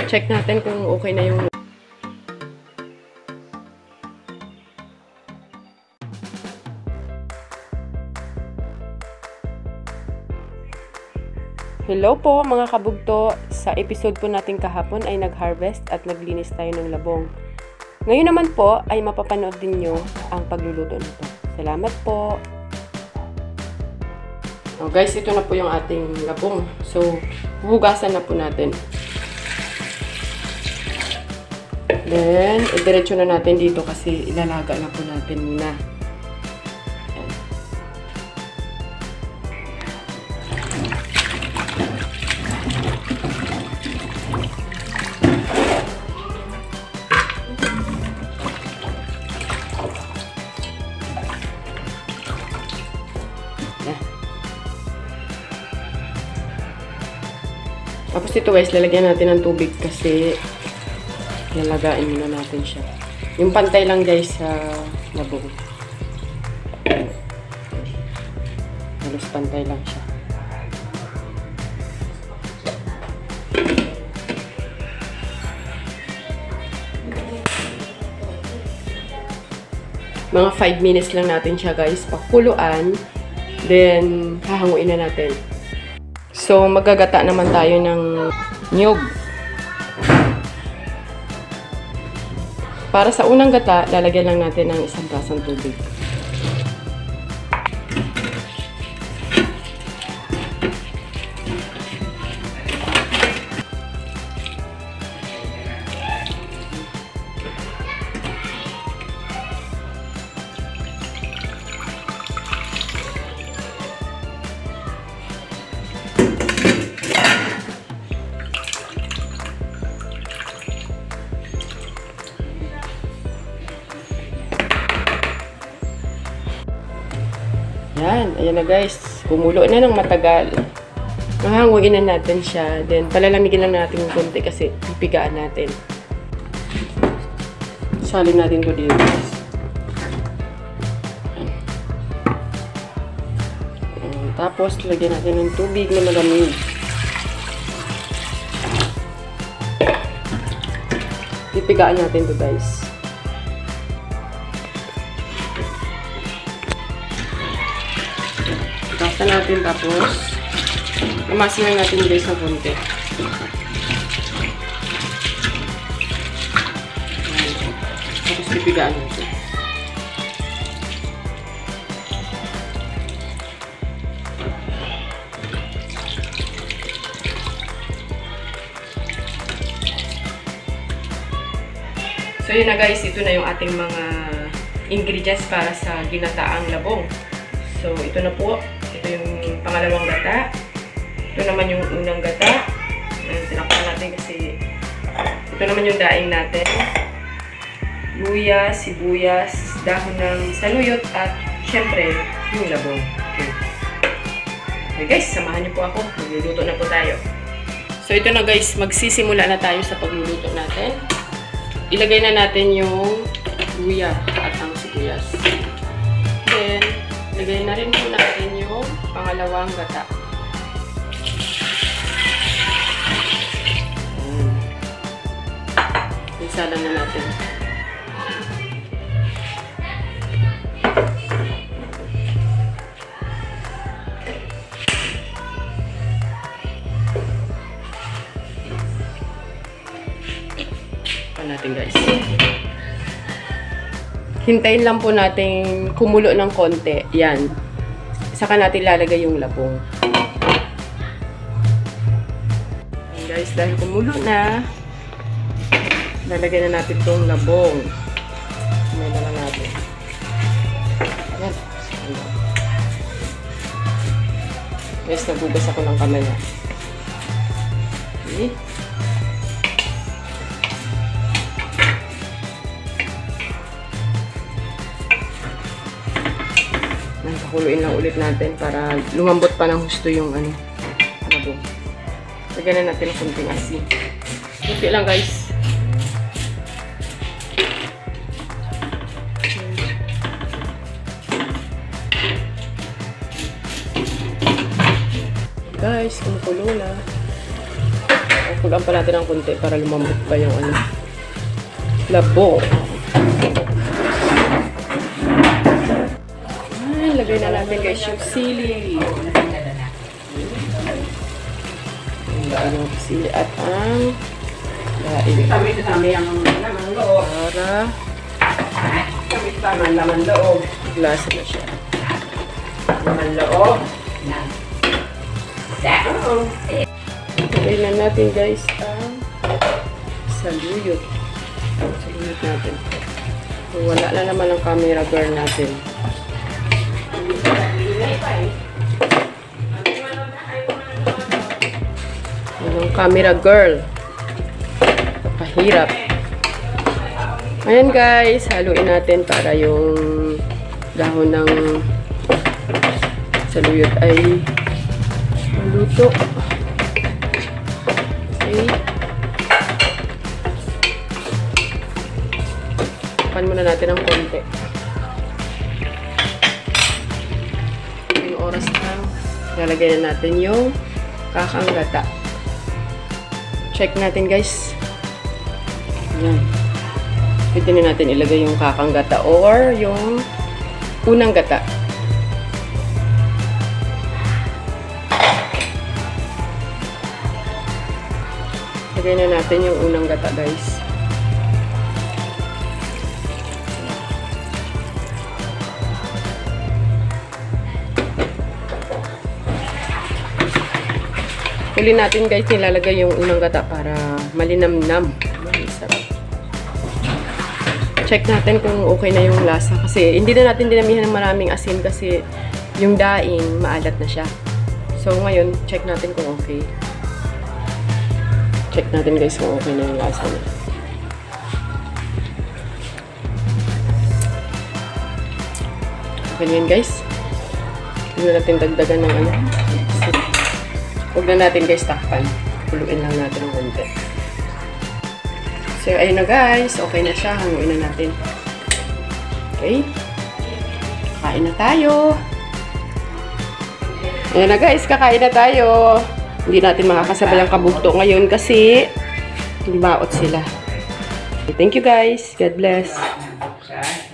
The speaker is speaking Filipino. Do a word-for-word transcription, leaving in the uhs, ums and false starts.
check natin kung okay na yung Hello po mga kabugto! Sa episode po natin kahapon ay nag-harvest at naglinis tayo ng labong. Ngayon naman po ay mapapanood din nyo ang pagluluto nito. Salamat po! Oh guys, ito na po yung ating labong. So, huhugasan na po natin. Then, idiretso na natin dito kasi ilalaga na po natin muna. Tapos ito guys, lalagyan natin ng tubig kasi lalagain muna natin siya. Yung pantay lang guys sa labong. Halos pantay lang siya. Mga five minutes lang natin siya guys, pakuluan. Then, hahanguin na natin. So, magagata naman tayo ng niyog. Para sa unang gata, lalagyan lang natin ng isang basang tubig. Yan, ayan na guys. Kumulo na ng matagal. Mahanguin na natin siya. Then, palalamigin lang natin yung konti kasi pipigaan natin. Salin natin ko dito guys. Ayan. Tapos, lagyan natin ng tubig na malamig. Pipigaan natin to guys. Basta natin tapos mamasin lang natin guys ng konti. Tapos pipigaan natin. So yun na guys, ito na yung ating mga ingredients para sa ginataang labong. So ito na po. Ito yung pangalawang gata. Ito naman yung unang gata. Ayan, tinakpan natin kasi ito naman yung daing natin. Luya, sibuyas, dahon ng saluyot at syempre yung labong. Okay. Okay guys, samahan niyo po ako. Magluluto na po tayo. So ito na guys, magsisimula na tayo sa pagluluto natin. Ilagay na natin yung luya at ang sibuyas. Then, ilagay na rin po natin yung pangalawang gata. Ayan. Isalan na natin. Pa natin guys. Hintayin lang po natin kumulo ng konti. Yan. Saka natin lalagay yung labong. And guys, dahil kumulo na, lalagay na natin itong labong. May na lang natin. Yan. Guys, nagugas ako ng kamay na. Okay. Kuluin lang ulit natin para lumambot pa ng husto yung ano, labong. Lagyan na natin ng kunting asin. Okay lang guys. Guys, kumukulo na. Pugaan pa natin ng konti para lumambot pa yung ano, labong. Ay, lagay na natin guys yung sili. Lagay yung sili at ang laing. Para laman loob. Lasa na siya. Laman loob. Lagay na natin guys ang saluyot. Ang saluyot natin. So, wala na naman ang camera girl natin. Ang camera girl. Pahirap. Ayan guys, haluin natin para yung dahon ng saluyot ay maluto. Okay. Pan muna natin ng konti. Yung oras na, lalagay na natin yung kakang gata. Check natin guys. Ayan. Pwede na natin ilagay yung kakang gata or yung unang gata. Lagay na natin yung unang gata guys. Huli natin guys, nilalagay yung unang gata para malinamnam. Sarap. Check natin kung okay na yung lasa. Kasi hindi na natin dinamihan ng maraming asin kasi yung daing maalat na siya. So ngayon, check natin kung okay. Check natin guys kung okay na yung lasa niya. Okay yan guys. Hindi na natin dagdagan ng ano. Huwag na natin guys takpan. Kuluin lang natin ng konti. So, ayun na guys. Okay na siya. Hanguin na natin. Okay. Kain na tayo. Ayun na guys. Kakain na tayo. Hindi natin makakasabay ang kabugto ngayon kasi hindi maot sila. Okay, thank you guys. God bless.